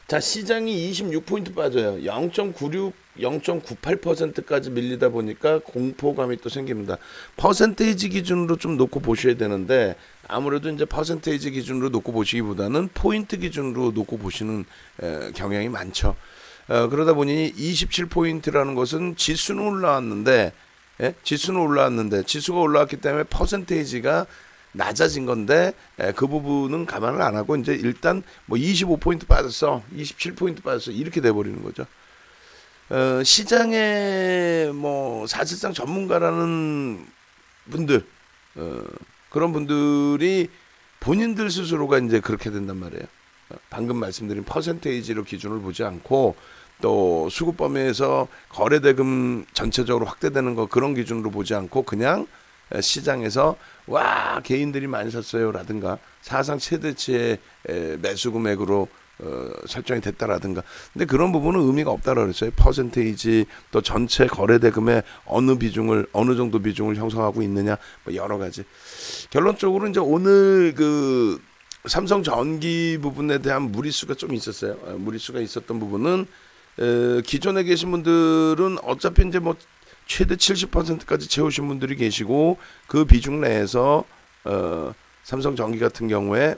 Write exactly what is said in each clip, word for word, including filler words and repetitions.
자, 시장이 이십육 포인트 빠져요. 영 점 구육, 영 점 구팔 퍼센트까지 밀리다 보니까 공포감이 또 생깁니다. 퍼센테이지 기준으로 좀 놓고 보셔야 되는데 아무래도 이제 퍼센테이지 기준으로 놓고 보시기보다는 포인트 기준으로 놓고 보시는 에, 경향이 많죠. 어, 그러다 보니 이십칠 포인트라는 것은 지수는 올라왔는데, 예? 지수는 올라왔는데 지수가 올라왔기 때문에 퍼센테이지가 낮아진 건데 에, 그 부분은 감안을 안 하고 이제 일단 뭐 이십오 포인트 빠졌어, 이십칠 포인트 빠졌어 이렇게 돼버리는 거죠. 어, 시장에 뭐 사실상 전문가라는 분들, 어, 그런 분들이 본인들 스스로가 이제 그렇게 된단 말이에요. 방금 말씀드린 퍼센테이지로 기준을 보지 않고 또 수급 범위에서 거래대금 전체적으로 확대되는 거 그런 기준으로 보지 않고 그냥 시장에서 와 개인들이 많이 샀어요 라든가 사상 최대치의 매수 금액으로 어, 설정이 됐다라든가. 근데 그런 부분은 의미가 없다고 그랬어요. 퍼센테이지 또 전체 거래대금의 어느 비중을 어느 정도 비중을 형성하고 있느냐 뭐 여러 가지. 결론적으로 이제 오늘 그 삼성전기 부분에 대한 무리수가 좀 있었어요. 무리수가 있었던 부분은 에, 기존에 계신 분들은 어차피 이제 뭐 최대 칠십 퍼센트까지 채우신 분들이 계시고 그 비중 내에서 어, 삼성전기 같은 경우에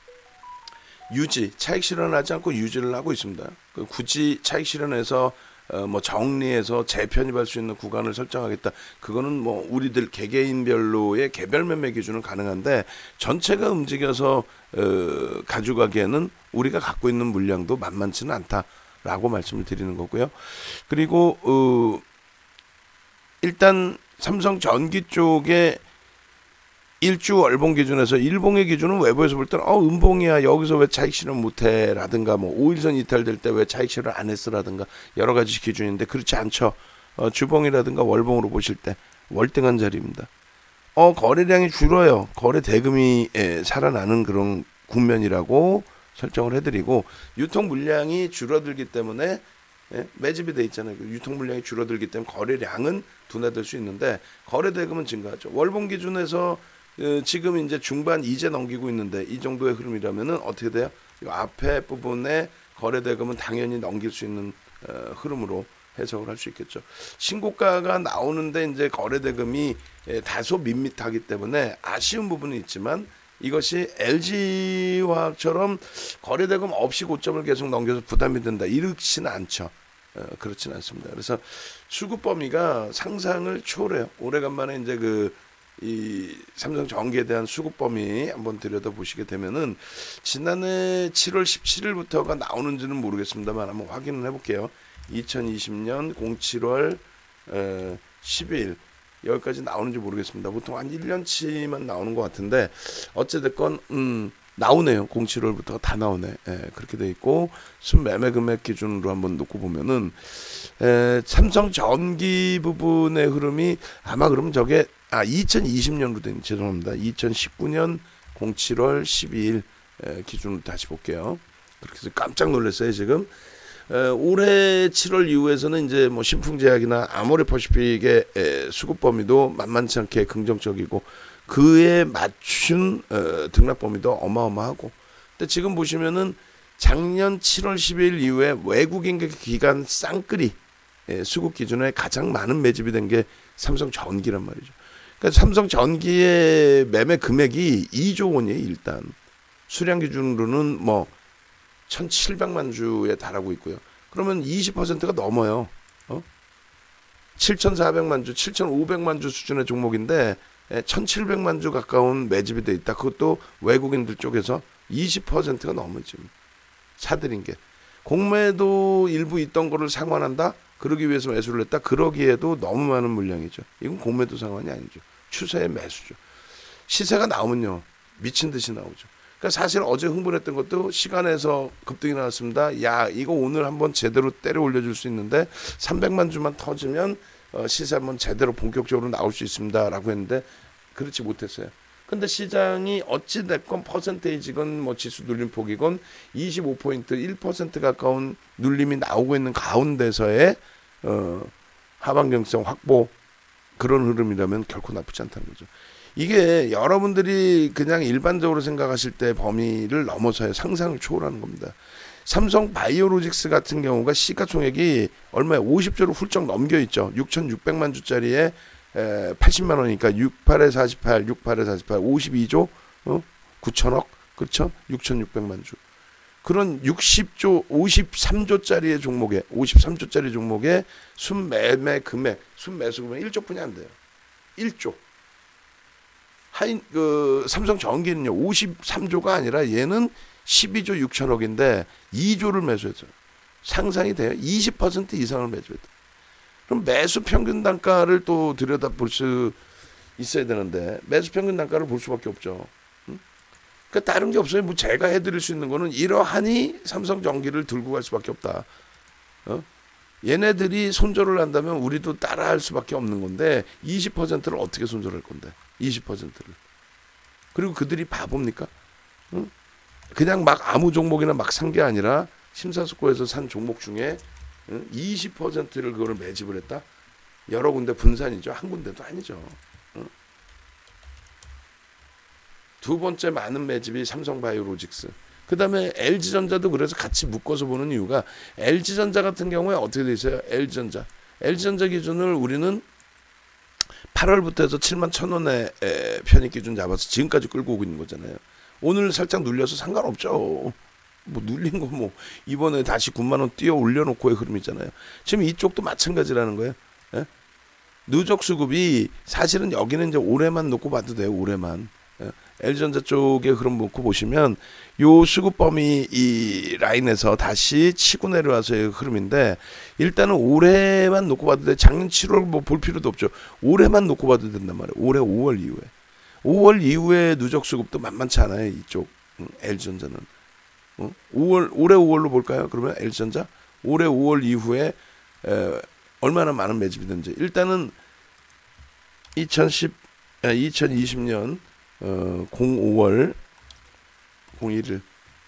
유지, 차익 실현하지 않고 유지를 하고 있습니다. 그 굳이 차익 실현해서 어, 뭐 정리해서 재편입할 수 있는 구간을 설정하겠다. 그거는 뭐 우리들 개개인별로의 개별 매매 기준은 가능한데 전체가 움직여서 어, 가져가기에는 우리가 갖고 있는 물량도 만만치는 않다라고 말씀을 드리는 거고요. 그리고 어, 일단 삼성전기 쪽에 일주 월봉 기준에서 일봉의 기준은 외부에서 볼 때는 어 음봉이야 여기서 왜 차익 실현 못해 라든가 뭐 오일선 이탈될 때 왜 차익 실현 안 했어 라든가 여러 가지 기준인데 그렇지 않죠. 어, 주봉이라든가 월봉으로 보실 때 월등한 자리입니다. 어 거래량이 줄어요. 거래 대금이 예, 살아나는 그런 국면이라고 설정을 해드리고 유통 물량이 줄어들기 때문에 예, 매집이 돼 있잖아요. 유통 물량이 줄어들기 때문에 거래량은 둔화될 수 있는데 거래 대금은 증가하죠. 월봉 기준에서 어, 지금 이제 중반 이제 넘기고 있는데 이 정도의 흐름이라면은 어떻게 돼요? 이 앞에 부분에 거래 대금은 당연히 넘길 수 있는 어, 흐름으로 해석을 할 수 있겠죠. 신고가가 나오는데 이제 거래 대금이 예, 다소 밋밋하기 때문에 아쉬운 부분은 있지만 이것이 엘지화학처럼 거래 대금 없이 고점을 계속 넘겨서 부담이 된다 이렇지는 않죠. 어, 그렇지는 않습니다. 그래서 수급 범위가 상상을 초월해요. 오래간만에 이제 그 이 삼성전기에 대한 수급 범위 한번 들여다 보시게 되면은 지난해 칠월 십칠일부터가 나오는지는 모르겠습니다만 한번 확인을 해볼게요. 이천이십 년 칠월 십일 여기까지 나오는지 모르겠습니다. 보통 한 일 년치만 나오는 것 같은데 어찌됐건 음, 나오네요. 칠월부터 다 나오네. 예, 그렇게 돼 있고 순매매 금액 기준으로 한번 놓고 보면은 에, 삼성전기 부분의 흐름이 아마 그러면 저게 아 이천이십 년으로 된 죄송합니다. 이천십구 년 칠월 십이일 에, 기준으로 다시 볼게요. 그렇게 해서 깜짝 놀랐어요 지금. 에, 올해 칠월 이후에서는 이제 뭐 신풍제약이나 아모레퍼시픽의 에, 수급 범위도 만만치 않게 긍정적이고 그에 맞춘 어, 등락 범위도 어마어마하고. 근데 지금 보시면은 작년 칠월 십일 이후에 외국인 기관 쌍끌이 예, 수급 기준에 가장 많은 매집이 된 게 삼성전기란 말이죠. 그러니까 삼성전기의 매매 금액이 이조 원이에요. 일단 수량 기준으로는 뭐 천칠백만 주에 달하고 있고요. 그러면 이십 퍼센트가 넘어요. 어? 칠천사백만 주, 칠천오백만 주 수준의 종목인데 천칠백만 주 가까운 매집이 돼 있다. 그것도 외국인들 쪽에서 이십 퍼센트가 넘어요. 지금 사들인 게. 공매도 일부 있던 거를 상환한다? 그러기 위해서 매수를 했다? 그러기에도 너무 많은 물량이죠. 이건 공매도 상환이 아니죠. 추세의 매수죠. 시세가 나오면요. 미친 듯이 나오죠. 그러니까 사실 어제 흥분했던 것도 시간에서 급등이 나왔습니다. 야 이거 오늘 한번 제대로 때려 올려줄 수 있는데 삼백만 주만 터지면 어, 시세 한번 제대로 본격적으로 나올 수 있습니다 라고 했는데 그렇지 못했어요. 근데 시장이 어찌됐건 퍼센테이지건 뭐 지수 눌림폭이건 이십오 포인트 일 퍼센트 가까운 눌림이 나오고 있는 가운데서의 어, 하방경성 확보 그런 흐름이라면 결코 나쁘지 않다는 거죠. 이게 여러분들이 그냥 일반적으로 생각하실 때 범위를 넘어서요. 상상을 초월하는 겁니다. 삼성 바이오로직스 같은 경우가 시가총액이 얼마에 오십 조를 훌쩍 넘겨 있죠. 육천육백만 주짜리에 에, 팔십만 원이니까 육십팔에 사십팔, 육십팔에 사십팔, 오십이조 어? 구천억 그렇죠? 육천육백만 주. 그런 육십조, 오십삼조짜리의 종목에 오십삼조짜리 종목에 순매매 금액, 순매수 금액 일조뿐이 안 돼요. 일조. 하인 그 삼성전기는요 오십삼조가 아니라 얘는 십이조 육천억인데 이조를 매수했어요. 상상이 돼요? 이십 퍼센트 이상을 매수했다. 그럼 매수 평균 단가를 또 들여다볼 수 있어야 되는데 매수 평균 단가를 볼 수밖에 없죠. 응? 그러니까 다른 게 없어요. 뭐 제가 해드릴 수 있는 거는 이러하니 삼성전기를 들고 갈 수밖에 없다. 어? 얘네들이 손절을 한다면 우리도 따라할 수밖에 없는 건데 이십 퍼센트를 어떻게 손절할 건데 이십 퍼센트를. 그리고 그들이 바보입니까? 응? 그냥 막 아무 종목이나 막 산 게 아니라 심사숙고해서 산 종목 중에 응? 이십 퍼센트를 그거를 매집을 했다? 여러 군데 분산이죠. 한 군데도 아니죠. 응? 두 번째 많은 매집이 삼성바이오로직스. 그 다음에 엘지전자도 그래서 같이 묶어서 보는 이유가 엘지전자 같은 경우에 어떻게 돼 있어요? 엘지전자. 엘지전자 기준을 우리는 팔월부터 해서 칠만 천 원에 편입 기준 잡아서 지금까지 끌고 오고 있는 거잖아요. 오늘 살짝 눌려서 상관없죠. 뭐 눌린 거 뭐 이번에 다시 구만 원 뛰어 올려놓고의 흐름이잖아요. 지금 이쪽도 마찬가지라는 거예요. 예? 누적 수급이 사실은 여기는 이제 올해만 놓고 봐도 돼요. 올해만. 예? 엘지전자 쪽에 흐름 놓고 보시면 요 수급 범위 이 라인에서 다시 치고 내려와서의 흐름인데 일단은 올해만 놓고 봐도 돼. 작년 칠월 뭐 볼 필요도 없죠. 올해만 놓고 봐도 된단 말이에요. 올해 오월 이후에. 오월 이후에 누적 수급도 만만치 않아요. 이쪽 음, 엘지전자는. 어? 오월 올해 오월로 볼까요? 그러면 엘지전자 올해 오월 이후에 에, 얼마나 많은 매집이 되는지 일단은 이천십, 아, 이천이십 년 어, 공오월 공일일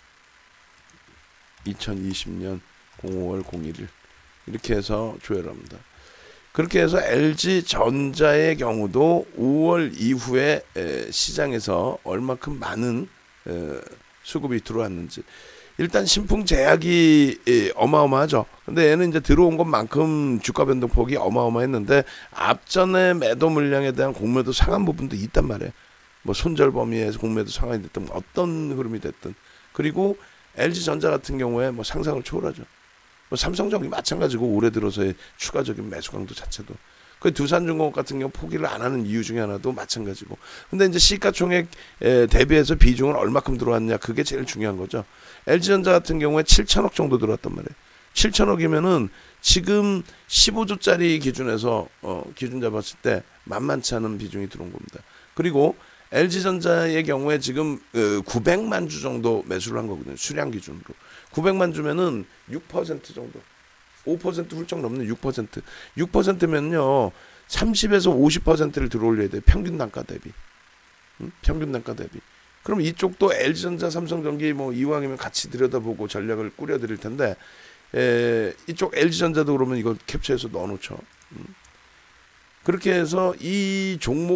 이천이십 년 공오월 공일일 이렇게 해서 조회합니다. 그렇게 해서 엘지전자의 경우도 오월 이후에 에, 시장에서 얼마큼 많은 에, 수급이 들어왔는지 일단 신풍 제약이 에, 어마어마하죠. 근데 얘는 이제 들어온 것만큼 주가 변동폭이 어마어마했는데 앞전에 매도 물량에 대한 공매도 상한 부분도 있단 말이에요. 뭐 손절 범위에서 공매도 상한이 됐든 어떤 흐름이 됐든 그리고 엘지전자 같은 경우에 뭐 상상을 초월하죠. 뭐 삼성전기 마찬가지고 올해 들어서의 추가적인 매수 강도 자체도 그 두산중공업 같은 경우 포기를 안 하는 이유 중에 하나도 마찬가지고 근데 이제 시가총액 에, 대비해서 비중은 얼마큼 들어왔냐 그게 제일 중요한 거죠. 엘지전자 같은 경우에 칠천억 정도 들어왔단 말이에요. 칠천억이면은 지금 십오조짜리 기준에서 어, 기준 잡았을 때 만만치 않은 비중이 들어온 겁니다. 그리고 엘지전자의 경우에 지금 구백만 주 정도 매수를 한 거거든요. 수량 기준으로. 구백만 주면은 육 퍼센트 정도. 오 퍼센트 훌쩍 넘는 육 퍼센트. 육 퍼센트면요. 삼십에서 오십 퍼센트를 들어올려야 돼요. 평균 단가 대비. 응? 평균 단가 대비. 그럼 이쪽도 엘지전자, 삼성전기 뭐 이왕이면 같이 들여다보고 전략을 꾸려 드릴 텐데 에, 이쪽 엘지전자도 그러면 이거 캡처해서 넣어 놓죠. 응? 그렇게 해서 이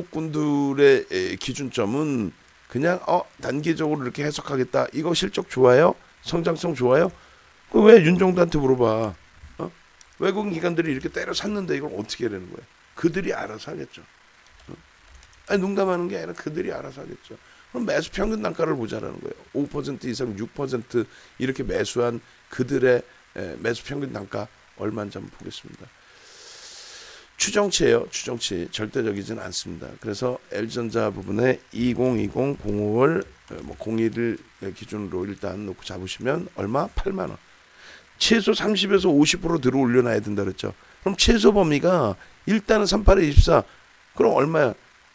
종목군들의 기준점은 그냥 어 단기적으로 이렇게 해석하겠다. 이거 실적 좋아요? 성장성 좋아요? 그 왜 윤종도한테 물어봐? 어? 외국인 기관들이 이렇게 때려 샀는데 이걸 어떻게 하려는 거야? 그들이 알아서 하겠죠. 어? 아니 농담하는 게 아니라 그들이 알아서 하겠죠. 그럼 매수 평균 단가를 보자라는 거예요. 오 퍼센트 이상 육 퍼센트 이렇게 매수한 그들의 에, 매수 평균 단가 얼마인지 한번 보겠습니다. 추정치예요. 추정치. 절대적이진 않습니다. 그래서 엘지전자 부분에 이천이십 공오월 뭐 공일을 기준으로 일단 놓고 잡으시면 얼마? 팔만 원. 최소 삼십에서 오십 퍼센트 들어 올려놔야 된다 그랬죠. 그럼 최소 범위가 일단은 삼십팔에 이십사. 그럼 얼마야?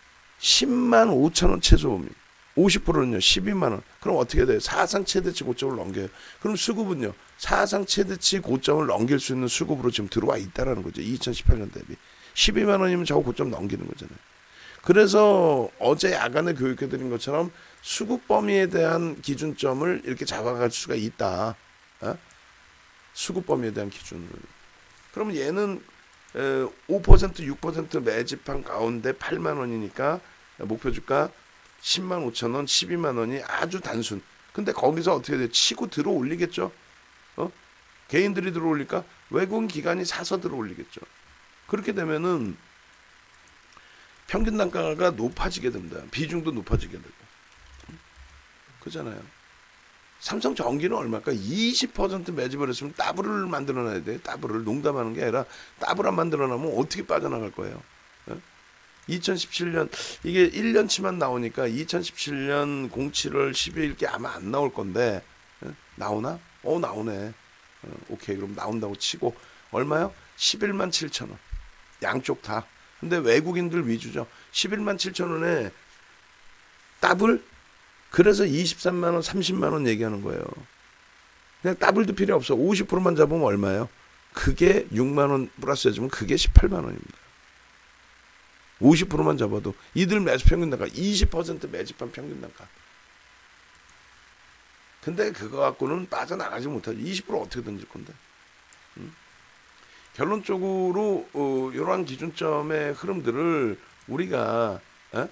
십만 오천 원 최소 범위. 오십 퍼센트는요. 십이만 원. 그럼 어떻게 돼요? 사상 최대치 고점을 넘겨요. 그럼 수급은요. 사상 최대치 고점을 넘길 수 있는 수급으로 지금 들어와 있다라는 거죠. 이천십팔 년 대비. 십이만 원이면 저거 고점 넘기는 거잖아요. 그래서 어제 야간에 교육해드린 것처럼 수급 범위에 대한 기준점을 이렇게 잡아갈 수가 있다. 어? 수급 범위에 대한 기준을. 그러면 얘는 오 퍼센트, 육 퍼센트 매집한 가운데 팔만 원이니까 목표 주가 십만 오천 원, 십이만 원이 아주 단순. 근데 거기서 어떻게 돼? 치고 들어 올리겠죠. 어? 개인들이 들어 올릴까? 외국인 기관이 사서 들어 올리겠죠. 그렇게 되면은 평균 단가가 높아지게 됩니다. 비중도 높아지게 되고. 그잖아요. 삼성전기는 얼마일까? 이십 퍼센트 매집을 했으면 더블을 만들어놔야 돼. 더블을. 농담하는 게 아니라 더블 안 만들어놔면 어떻게 빠져나갈 거예요? 어? 이천십칠 년 이게 일 년치만 나오니까 이천십칠 년 공칠월 십이일 게 아마 안 나올 건데 어? 나오나? 어 나오네. 어, 오케이 그럼 나온다고 치고 얼마요? 십일만 칠천 원. 양쪽 다. 근데 외국인들 위주죠. 십일만 칠천 원에 더블? 그래서 이십삼만 원, 삼십만 원 얘기하는 거예요. 그냥 더블도 필요 없어. 오십 퍼센트만 잡으면 얼마예요? 그게 육만 원 플러스 해주면 그게 십팔만 원입니다. 오십 퍼센트만 잡아도 이들 매수 평균 단가 이십 퍼센트 매집한 평균 단가. 근데 그거 갖고는 빠져나가지 못하죠. 이십 퍼센트 어떻게 던질 건데. 음? 결론적으로 어, 이러한 기준점의 흐름들을 우리가 에?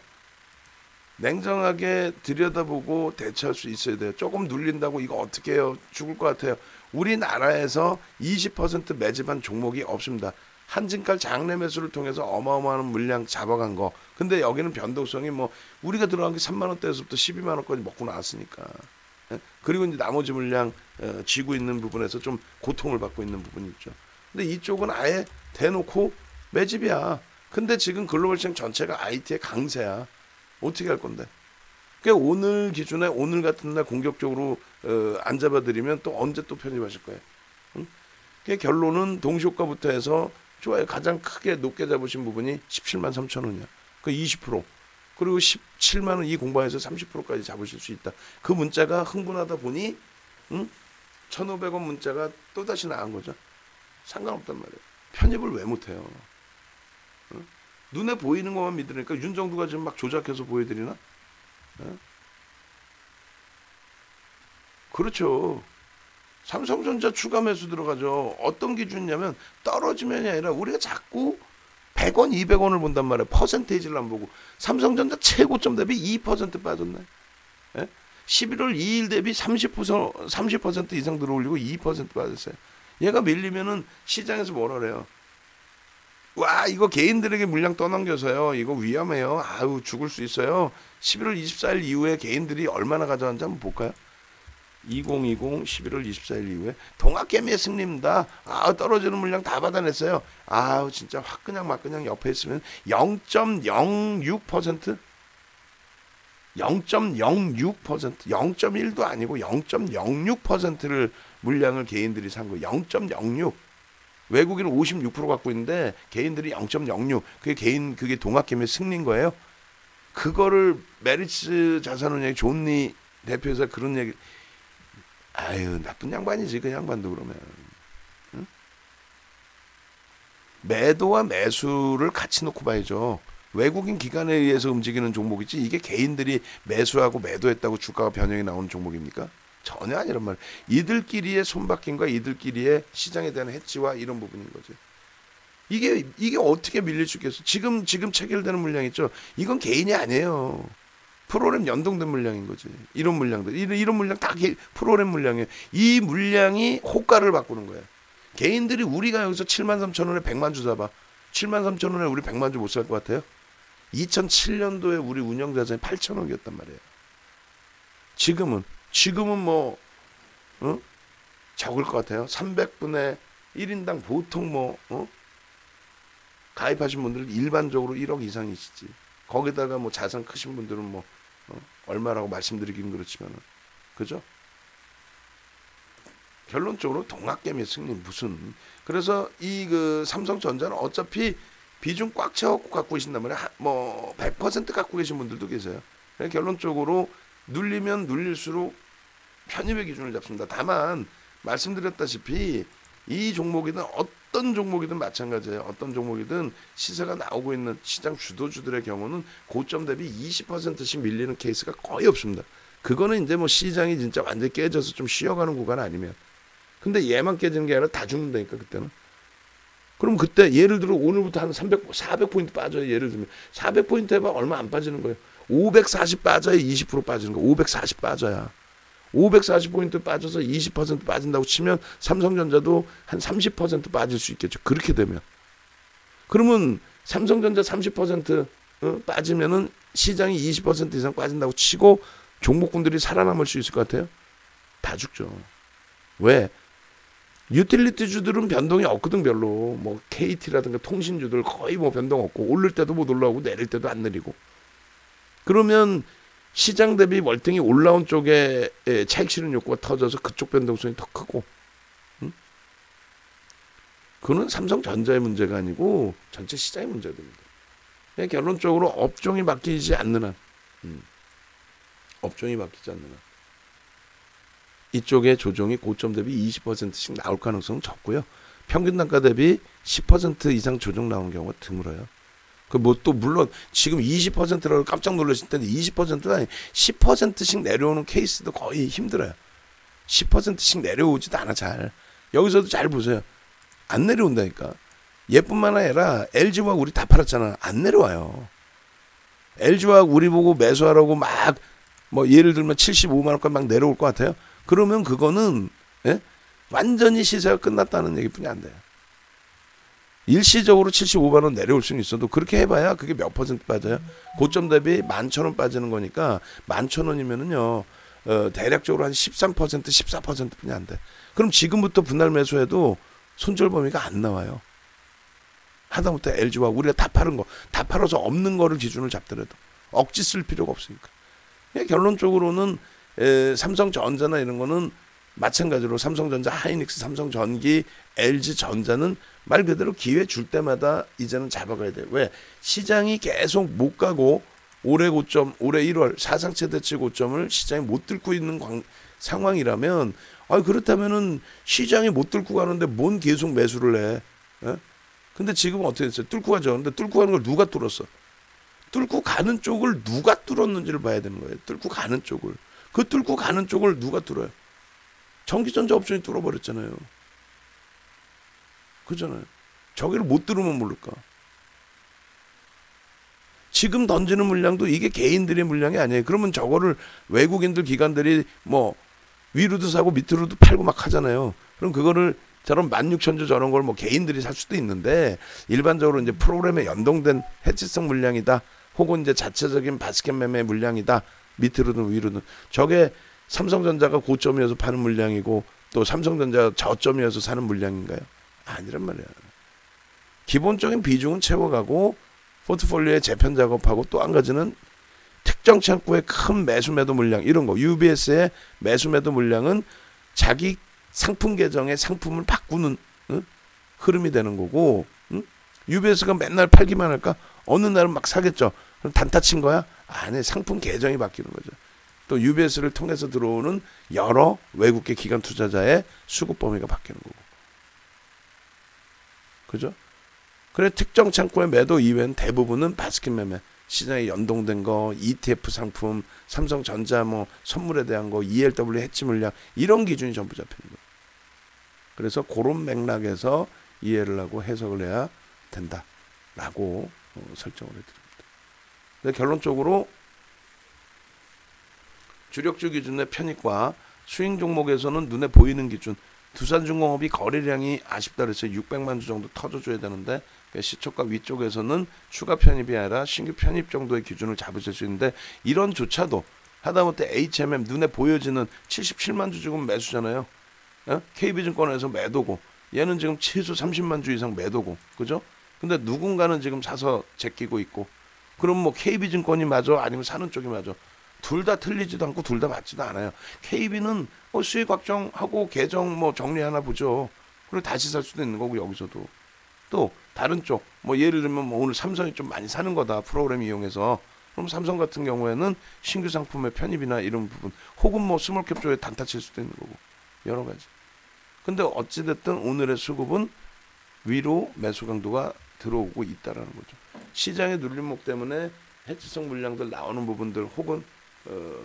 냉정하게 들여다보고 대처할 수 있어야 돼요. 조금 눌린다고 이거 어떻게 해요? 죽을 것 같아요. 우리나라에서 이십 퍼센트 매집한 종목이 없습니다. 한진칼 장내 매수를 통해서 어마어마한 물량 잡아간 거. 근데 여기는 변동성이 뭐 우리가 들어간 게 삼만 원대에서부터 십이만 원까지 먹고 나왔으니까. 그리고 이제 나머지 물량 어, 쥐고 있는 부분에서 좀 고통을 받고 있는 부분이 있죠. 근데 이쪽은 아예 대놓고 매집이야. 근데 지금 글로벌 시장 전체가 아이티의 강세야. 어떻게 할 건데? 그러니까 오늘 기준에 오늘 같은 날 공격적으로 어, 안 잡아드리면 또 언제 또 편입하실 거예요? 응? 그러니까 결론은 동시효과부터 해서 좋아요. 가장 크게 높게 잡으신 부분이 십칠만 삼천 원이야. 그 이십 퍼센트. 그리고 십칠만 원 이 공방에서 삼십 퍼센트까지 잡으실 수 있다. 그 문자가 흥분하다 보니 응? 천오백 원 문자가 또다시 나간 거죠. 상관없단 말이에요. 편입을 왜 못해요? 응? 눈에 보이는 것만 믿으니까 윤정두가 지금 막 조작해서 보여드리나? 어? 그렇죠. 삼성전자 추가 매수 들어가죠. 어떤 기준이냐면 떨어지면이 아니라 우리가 자꾸 백 원, 이백 원을 본단 말이에요. 퍼센테이지를 안 보고. 삼성전자 최고점 대비 이 퍼센트 빠졌네. 예? 십일월 이일 대비 삼십 퍼센트, 삼십 퍼센트 이상 들어올리고 이 퍼센트 빠졌어요. 얘가 밀리면은 시장에서 뭐라 그래요? 와 이거 개인들에게 물량 떠넘겨서요. 이거 위험해요. 아유 죽을 수 있어요. 십일월 이십사일 이후에 개인들이 얼마나 가져왔는지 한번 볼까요? 이천이십 십일월 이십사일 이후에 동학개미의 승리입니다. 아 떨어지는 물량 다 받아냈어요. 아우 진짜 확 그냥 막 그냥 옆에 있으면 영 점 영육 퍼센트 영 점 영육 퍼센트 영 점 일도 아니고 영 점 영육 퍼센트를 물량을 개인들이 산 거예요. 영 점 영육. 외국인은 오십육 퍼센트 갖고 있는데 개인들이 영 점 영육. 그게 개인 그게 동학개미의 승리인 거예요. 그거를 메리츠 자산운용의 존니 대표에서 그런 얘기. 아유 나쁜 양반이지 그 양반도 그러면. 응? 매도와 매수를 같이 놓고 봐야죠. 외국인 기관에 의해서 움직이는 종목이지 이게 개인들이 매수하고 매도했다고 주가가 변형이 나오는 종목입니까? 전혀 아니란 말이에요. 이들끼리의 손바뀜과 이들끼리의 시장에 대한 해치와 이런 부분인 거죠. 이게 이게 어떻게 밀릴 수 있겠어? 지금 지금 체결되는 물량 있죠. 이건 개인이 아니에요. 프로그램 연동된 물량인 거지. 이런 물량들, 이런, 이런 물량 다 개, 프로그램 물량이에요. 이 물량이 호가를 바꾸는 거예요. 개인들이 우리가 여기서 칠만 삼천 원에 백만 주 잡아. 칠만 삼천 원에 우리 백만 주 못 살 것 같아요? 이천칠 년도에 우리 운영자산이 팔천억이었단 말이에요. 지금은 지금은 뭐 어? 적을 것 같아요. 삼백분의 일 인당 보통 뭐 어? 가입하신 분들 일반적으로 일억 이상이시지. 거기다가 뭐 자산 크신 분들은 뭐 어? 얼마라고 말씀드리기는 그렇지만은 그죠? 결론적으로 동학개미 승리 무슨. 그래서 이 그 삼성전자는 어차피 비중 꽉 채워갖고 갖고 계신단 말이에요. 뭐 백 퍼센트 갖고 계신 분들도 계세요. 결론적으로 눌리면 눌릴수록 편입의 기준을 잡습니다. 다만 말씀드렸다시피 이 종목이든 어떤 종목이든 마찬가지예요. 어떤 종목이든 시세가 나오고 있는 시장 주도주들의 경우는 고점 대비 이십 퍼센트씩 밀리는 케이스가 거의 없습니다. 그거는 이제 뭐 시장이 진짜 완전히 깨져서 좀 쉬어가는 구간 아니면. 근데 얘만 깨지는 게 아니라 다 죽는다니까 그때는. 그럼 그때 예를 들어 오늘부터 한 삼백, 사백 포인트 빠져요. 예를 들면 사백 포인트 해봐 얼마 안 빠지는 거예요. 오백사십 빠져야 이십 퍼센트 빠지는 거예요. 오백사십 빠져야. 오백사십 포인트 빠져서 이십 퍼센트 빠진다고 치면 삼성전자도 한 삼십 퍼센트 빠질 수 있겠죠. 그렇게 되면. 그러면 삼성전자 삼십 퍼센트 어, 빠지면은 시장이 이십 퍼센트 이상 빠진다고 치고 종목군들이 살아남을 수 있을 것 같아요? 다 죽죠. 왜? 유틸리티주들은 변동이 없거든 별로. 뭐 케이티라든가 통신주들 거의 뭐 변동 없고 오를 때도 못 올라오고 내릴 때도 안 내리고. 그러면 시장 대비 월등히 올라온 쪽에 차익 실현 욕구가 터져서 그쪽 변동성이 더 크고. 응? 그거는 삼성전자의 문제가 아니고 전체 시장의 문제가 됩니다. 결론적으로 업종이 바뀌지 않는 한, 음, 업종이 바뀌지 않는 한 이쪽의 조정이 고점 대비 이십 퍼센트씩 나올 가능성은 적고요. 평균 단가 대비 십 퍼센트 이상 조정 나오는 경우가 드물어요. 그 뭐 또 물론 지금 이십 퍼센트라고 깜짝 놀라실 텐데 이십 퍼센트가 아니 십 퍼센트씩 내려오는 케이스도 거의 힘들어요. 십 퍼센트씩 내려오지도 않아 잘. 여기서도 잘 보세요. 안 내려온다니까. 얘뿐만 아니라 엘지화학 우리 다 팔았잖아. 안 내려와요. 엘지화학 우리 보고 매수하라고 막 뭐 예를 들면 칠십오만 원까지 막 내려올 것 같아요. 그러면 그거는 예? 완전히 시세가 끝났다는 얘기뿐이 안 돼요. 일시적으로 칠십오만 원 내려올 수는 있어도 그렇게 해봐야 그게 몇 퍼센트 빠져요. 고점 대비 만 천 원 빠지는 거니까 만 천 원이면은요 어, 대략적으로 한 십삼 퍼센트 십사 퍼센트뿐이 안 돼. 그럼 지금부터 분할 매수해도 손절 범위가 안 나와요. 하다못해 엘지화학 우리가 다 파는 거 다 팔아서 없는 거를 기준을 잡더라도 억지 쓸 필요가 없으니까. 결론적으로는 에, 삼성전자나 이런 거는 마찬가지로 삼성전자, 하이닉스, 삼성전기, 엘지전자는 말 그대로 기회 줄 때마다 이제는 잡아가야 돼요. 왜? 시장이 계속 못 가고 올해 고점, 올해 일월 사상 최대치 고점을 시장이 못 뚫고 있는 광, 상황이라면 아 그렇다면은 시장이 못 뚫고 가는데 뭔 계속 매수를 해? 에? 근데 지금은 어떻게 됐어요? 뚫고 가죠. 근데 뚫고 가는 걸 누가 뚫었어? 뚫고 가는 쪽을 누가 뚫었는지를 봐야 되는 거예요. 뚫고 가는 쪽을. 그 뚫고 가는 쪽을 누가 뚫어요? 전기전자 업종이 뚫어버렸잖아요. 그잖아요. 저기를 못 뚫으면 모를까. 지금 던지는 물량도 이게 개인들의 물량이 아니에요. 그러면 저거를 외국인들 기관들이 뭐 위로도 사고 밑으로도 팔고 막 하잖아요. 그럼 그거를 저런 만 육천 주 저런 걸 뭐 개인들이 살 수도 있는데 일반적으로 이제 프로그램에 연동된 해지성 물량이다. 혹은 이제 자체적인 바스켓 매매 물량이다. 밑으로든 위로든. 저게 삼성전자가 고점이어서 파는 물량이고 또 삼성전자가 저점이어서 사는 물량인가요? 아니란 말이야. 기본적인 비중은 채워가고 포트폴리오에 재편 작업하고 또 한 가지는 특정 창구의 큰 매수 매도 물량 이런 거. 유비에스의 매수 매도 물량은 자기 상품 계정의 상품을 바꾸는 응? 흐름이 되는 거고 응? 유비에스가 맨날 팔기만 할까? 어느 날은 막 사겠죠. 그럼 단타 친 거야? 아니 상품 계정이 바뀌는 거죠. 또 유비에스를 통해서 들어오는 여러 외국계 기관 투자자의 수급 범위가 바뀌는 거고. 그죠? 그래 특정 창구의 매도 이외에는 대부분은 바스켓 매매, 시장에 연동된 거, 이티에프 상품, 삼성전자 뭐 선물에 대한 거, 이엘더블유 해지 물량 이런 기준이 전부 잡히는 거예요. 그래서 그런 맥락에서 이해를 하고 해석을 해야 된다라고 어, 설정을 해드립니다. 근데 결론적으로 주력주 기준의 편입과 수익 종목에서는 눈에 보이는 기준 두산중공업이 거래량이 아쉽다 그래서 육백만 주 정도 터져줘야 되는데 시초가 위쪽에서는 추가 편입이 아니라 신규 편입 정도의 기준을 잡으실 수 있는데 이런 조차도 하다못해 에이치엠엠 눈에 보여지는 칠십칠만 주 지금 매수잖아요. 어? 케이비증권에서 매도고 얘는 지금 최소 삼십만 주 이상 매도고 그죠? 근데 누군가는 지금 사서 제끼고 있고 그럼 뭐 케이비증권이 맞아 아니면 사는 쪽이 맞아 둘 다 틀리지도 않고 둘 다 맞지도 않아요. 케이비는 뭐 수익 확정하고 계정 뭐 정리 하나 보죠. 그리고 다시 살 수도 있는 거고 여기서도 또 다른 쪽 뭐 예를 들면 뭐 오늘 삼성이 좀 많이 사는 거다 프로그램 이용해서 그럼 삼성 같은 경우에는 신규 상품의 편입이나 이런 부분 혹은 뭐 스몰캡 쪽에 단타 칠 수도 있는 거고 여러 가지. 근데 어찌됐든 오늘의 수급은 위로 매수 강도가 들어오고 있다라는 거죠. 시장의 눌림목 때문에 해지성 물량들 나오는 부분들 혹은 어,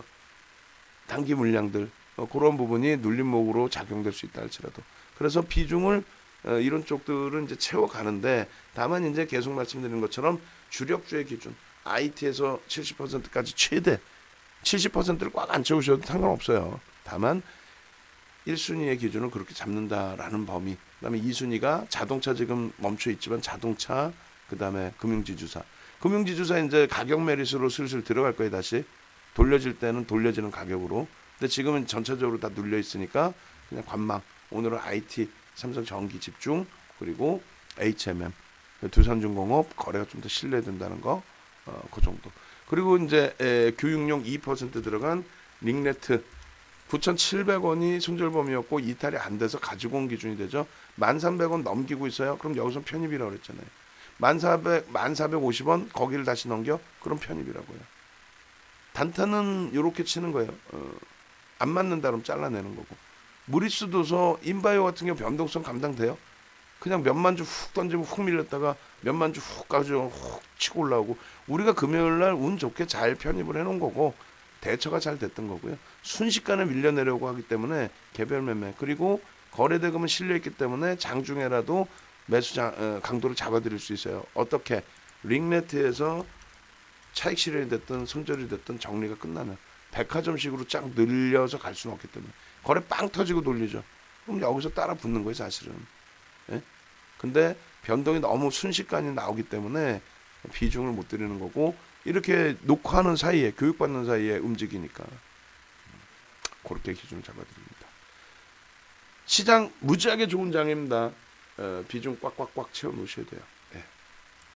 단기 물량들 어, 그런 부분이 눌림목으로 작용될 수 있다 할지라도 그래서 비중을 어, 이런 쪽들은 이제 채워가는데, 다만 이제 계속 말씀드리는 것처럼 주력주의 기준 아이티에서 칠십 퍼센트까지 최대 칠십 퍼센트를 꽉 안 채우셔도 상관없어요. 다만 일 순위의 기준을 그렇게 잡는다라는 범위. 그다음에 이 순위가 자동차 지금 멈춰 있지만 자동차, 그다음에 금융지주사. 금융지주사 이제 가격 메리스로 슬슬 들어갈 거예요. 다시 돌려질 때는 돌려지는 가격으로. 근데 지금은 전체적으로 다 눌려 있으니까 그냥 관망. 오늘은 아이티, 삼성전기 집중, 그리고 에이치엠엠, 두산중공업 거래가 좀 더 신뢰된다는 거, 어, 그 정도. 그리고 이제 에, 교육용 이 퍼센트 들어간 링네트 구천칠백 원이 손절범위였고 이탈이 안 돼서 가지고 온 기준이 되죠. 만 삼백 원 넘기고 있어요. 그럼 여기서 편입이라고 그랬잖아요. 만 사백, 만 사백오십 원 거기를 다시 넘겨? 그럼 편입이라고요. 단타는 이렇게 치는 거예요. 어, 안 맞는다 그러면 잘라내는 거고. 무리수 도서 인바이오 같은 경우 변동성 감당돼요. 그냥 몇만 주 훅 던지면 훅 밀렸다가 몇만 주 훅 가지고 훅 치고 올라오고, 우리가 금요일 날 운 좋게 잘 편입을 해놓은 거고 대처가 잘 됐던 거고요. 순식간에 밀려내려고 하기 때문에 개별 매매, 그리고 거래대금은 실려있기 때문에 장중에라도 매수 장, 어, 강도를 잡아드릴 수 있어요. 어떻게? 링네트에서 차익 실현이 됐든 손절이 됐든 정리가 끝나면 백화점식으로 쫙 늘려서 갈 수는 없기 때문에 거래 빵 터지고 돌리죠. 그럼 여기서 따라 붙는 거예요, 사실은. 예? 근데 변동이 너무 순식간에 나오기 때문에 비중을 못 드리는 거고, 이렇게 녹화하는 사이에, 교육받는 사이에 움직이니까 그렇게 기준을 잡아드립니다. 시장 무지하게 좋은 장입니다. 어, 비중 꽉꽉꽉 채워 놓으셔야 돼요.